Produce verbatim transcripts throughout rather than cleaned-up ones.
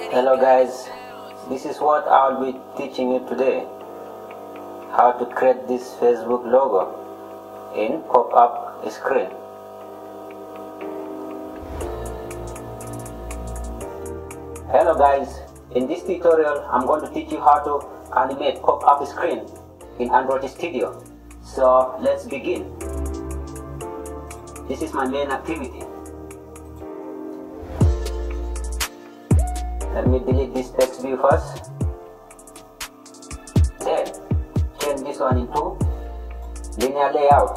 Hello guys, this is what I'll be teaching you today, how to create this Facebook logo in pop-up screen. Hello guys, in this tutorial I'm going to teach you how to animate pop-up screen in Android Studio. So let's begin. This is my main activity. Let me delete this text view first. Then change this one into linear layout.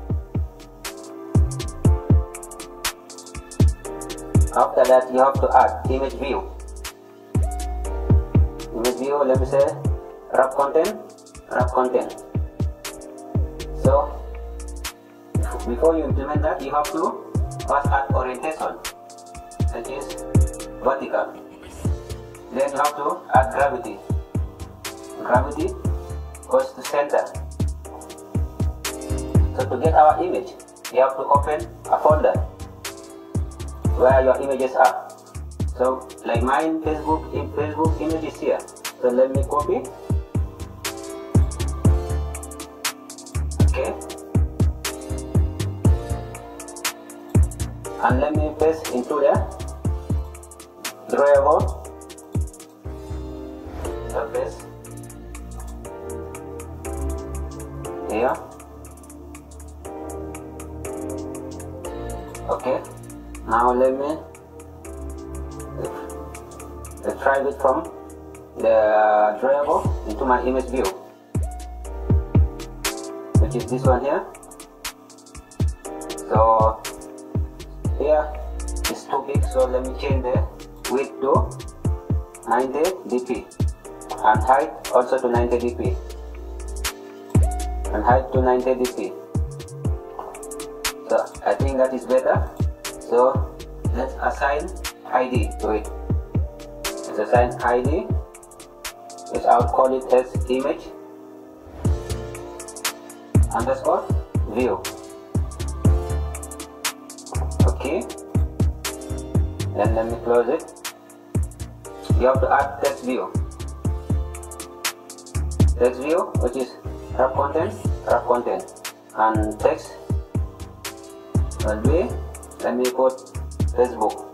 After that you have to add image view. Image view, let me say wrap content, wrap content. So before you implement that, you have to first add orientation, that is vertical. Then you have to add gravity. Gravity goes to center. So to get our image, you have to open a folder where your images are. So like mine, Facebook, in Facebook image is here. So let me copy. Okay. And let me paste into the drawable surface here. Okay, now let me retrieve it from the drawable into my image view, which is this one here. So here is too big, so let me change the width to ninety D P and height also to ninety D P and height to ninety D P. So I think that is better. So let's assign I D to it. Let's assign I D, which I'll call it as image underscore view. Okay, then let me close it. You have to add text view. Text view, which is wrap content, wrap content, and text will be, let me put Facebook.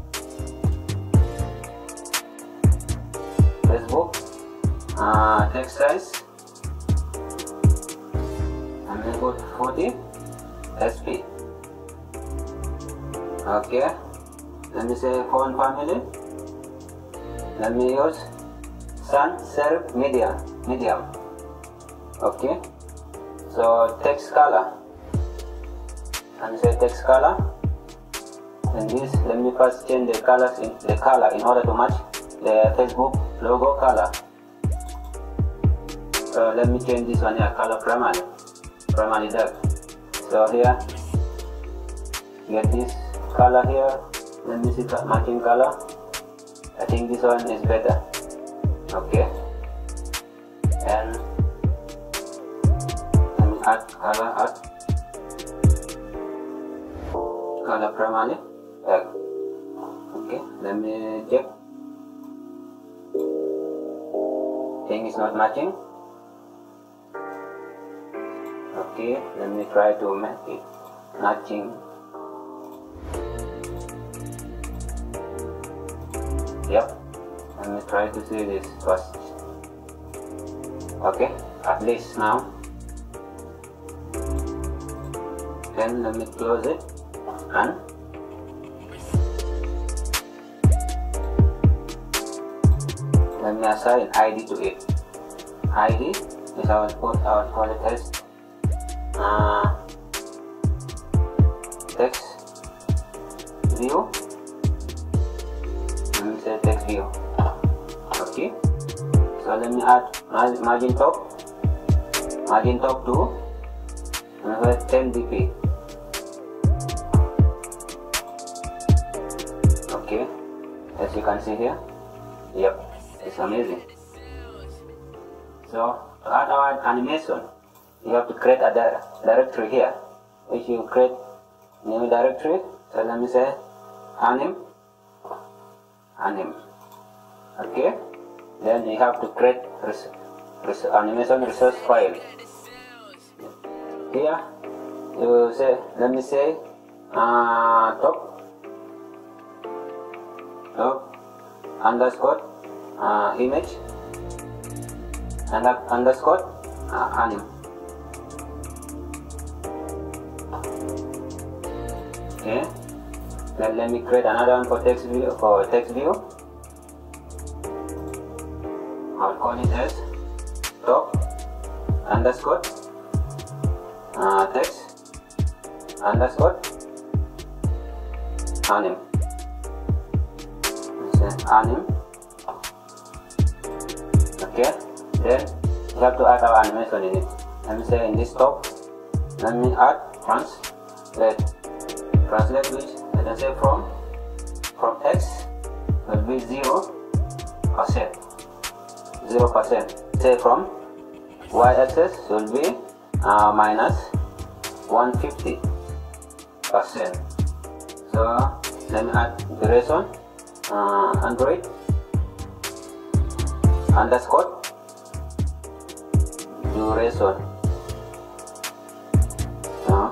Facebook, uh, text size, and we put forty S P. Okay, let me say font family. Let me use sans serif media medium. Okay, so text color, and say text color. And this, let me first change the colors in the color in order to match the Facebook logo color. So let me change this one here, color primary, primary dark. So here, get this color here. Let me see matching color. I think this one is better. Okay, and let me add color, add color primary. Okay, let me check. Thing is not matching. Okay, let me try to make it matching. Yep, let me try to see this first. Okay, at least now. Then let me close it and let me assign I D to it. I D is our put our call it as uh, text view. Let me say text view. Okay, so let me add margin top, margin top to another ten D P. Okay, as you can see here. Yep. It's amazing. So to add our animation, you have to create a di directory here, which you create new directory. So let me say anim, anim. Okay, then you have to create res res animation resource file. Here you say, let me say uh, top top underscore uh, image and underscore uh, anim. Okay, then let me create another one for text view. For text view, I'll call it as top underscore uh, text underscore anim. Anim. Okay, then you have to add our animation in it. Let me say in this top, let me add translate. Translate which let us say from from x will be zero percent. Zero percent. Say from y-axis will be uh, minus one hundred fifty percent. So let me add duration. Uh, Android underscore duration. Uh,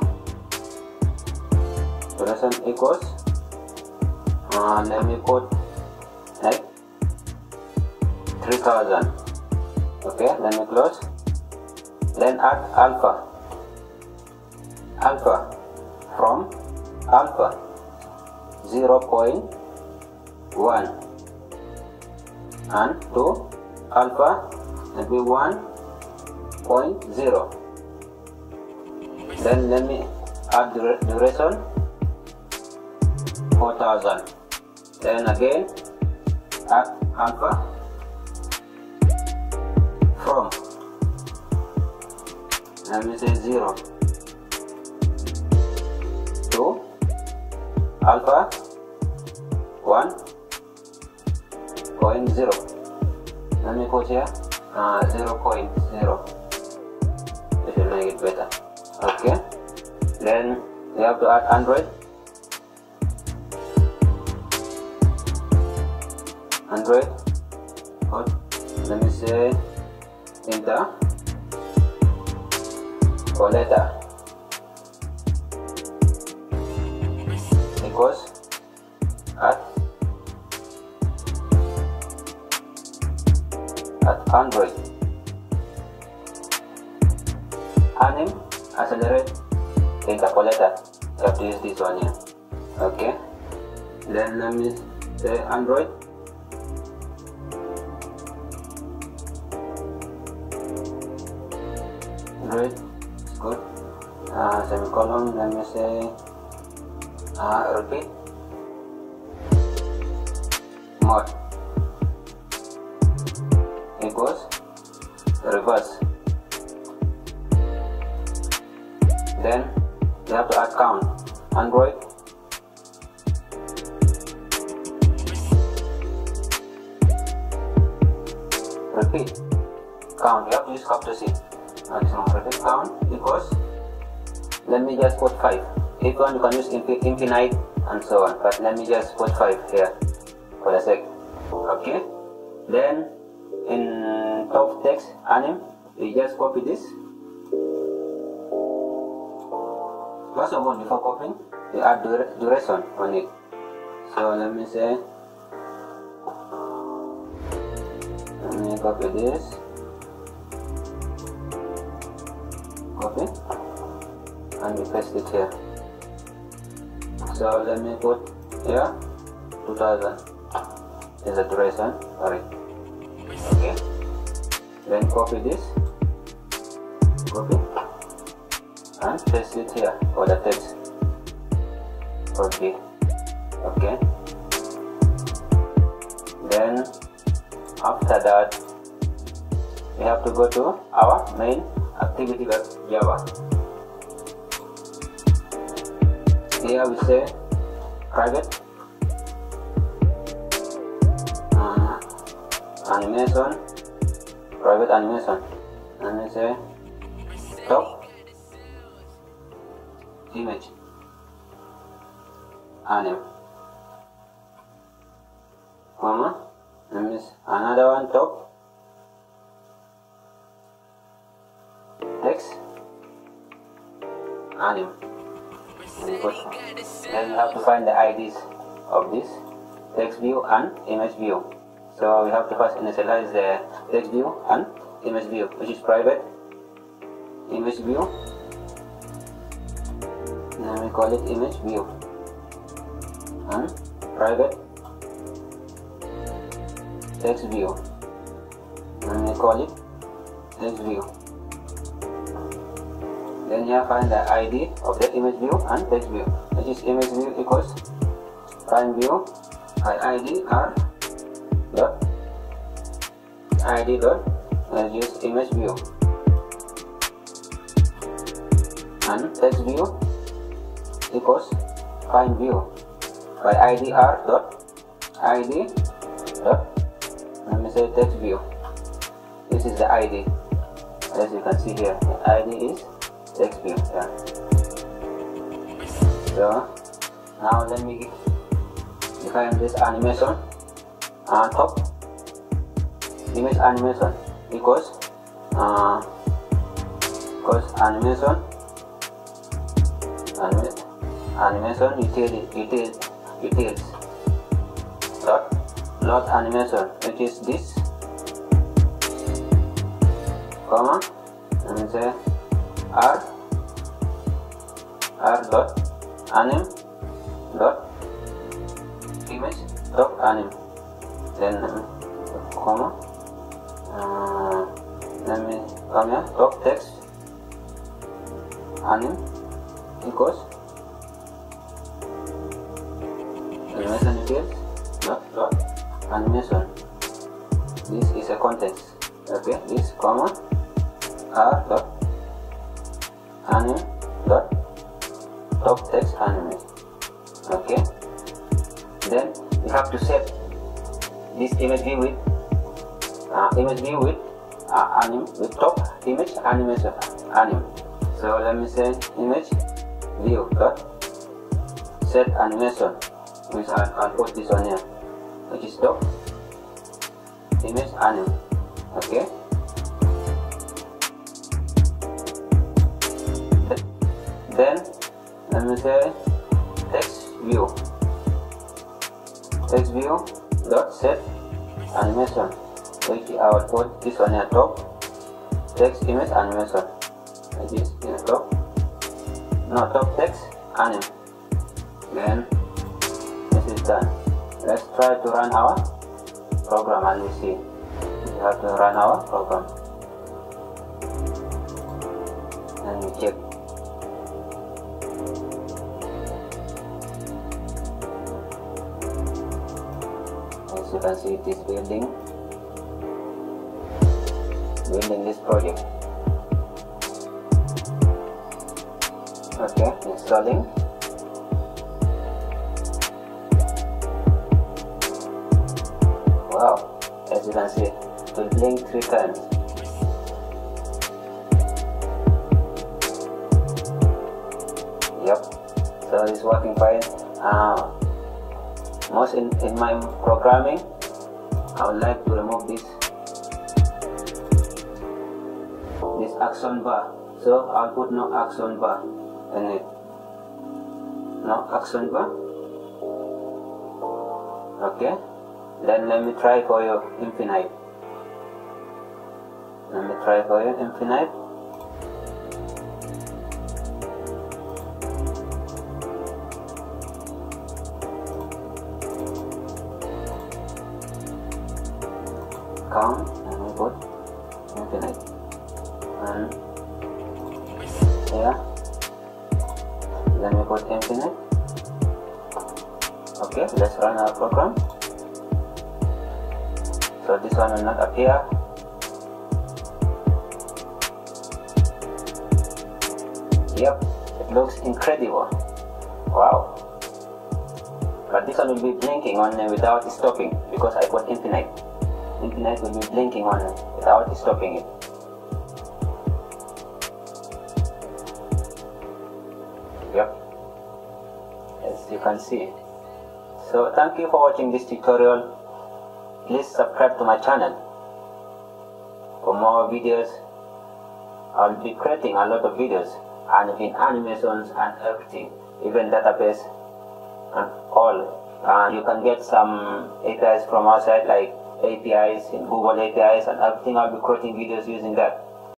duration equals uh, let me put like three thousand. Okay, let me close. Then add alpha. Alpha from alpha zero point one and to alpha will be one point zero. Then let me add the duration four thousand. Then again add alpha from, let me say zero to alpha one point zero. Let me put here uh, zero point zero. It will make it better. Okay, then we have to add Android. Android code. Let me say enter or letter equals add at Android. Anim accelerate interpolator. You have to use this one here. Okay, then let me say Android Android is good. Uh, semicolon. Let me say uh, repeat mode equals reverse. Then you have to add count. Android repeat count. You have to use capital C. Now repeat count equals, let me just put five. If you want, you can use infinite and so on, but let me just put five here for the sake. Okay, then in top text anim, we just copy this. First of all, before copying, we add dur duration on it. So let me say, let me copy this, copy, and we paste it here. So let me put here two thousand is the duration. Sorry. Okay. Then copy this, copy, and paste it here for the text. Okay. Okay. Then after that, we have to go to our main activity web Java. Here we say private uh, animation, private animation, and we say top image anim, comma, let me another one, top text anim. Then we have to find the I Ds of this text view and image view. So we have to first initialize the text view and image view, which is private image view. Then we call it image view and private text view, and we call it text view. Then here find the I D of the image view and text view, which is image view equals prime view by I D r dot I D dot and use image view, and text view equals prime view by I D r dot I D dot, let me say, text view. This is the I D, as you can see here. The I D is text view. Yeah. So now let me define this animation. Uh, top image animation equals uh, equals animation anim animation util util utils dot load animation, which is this, comma, let me say r r dot anim dot image dot anim, then um, comma, uh, let me come here, top text anim equals animation details dot dot animation. This is a context. Okay, this comma r dot anim dot top text anim. Okay, then we have to set this image view with uh, image view with uh, anim with top image animation anim. So let me say image view dot set animation, which I'll, I'll put this on here, which is top image anim. Okay, then let me say text view text view dot set animation, which I will put this on here, top text image animation, which is in top no top text anim. Then this is done. Let's try to run our program and we see. We have to run our program and we check. As you can see, it is building building this project. Okay, installing. Wow, as you can see, it will blink three times. Yep, so it's working fine. Uh, most in, in my programming, I would like to remove this this action bar. So I'll put no action bar in it. No action bar. Okay. Then let me try for you infinite. Let me try for you infinite. Count, and we put infinite. And here, then we put infinite. Okay, let's run our program. So this one will not appear. Yep, it looks incredible. Wow. But this one will be blinking only without stopping because I put infinite. Infinite will be blinking only without stopping it. Yep, as you can see. So thank you for watching this tutorial. please subscribe to my channel for more videos. I'll be creating a lot of videos and in animations and everything, even database and all. And you can get some A P Is from outside, like A P Is in Google A P Is and everything. I'll be creating videos using that.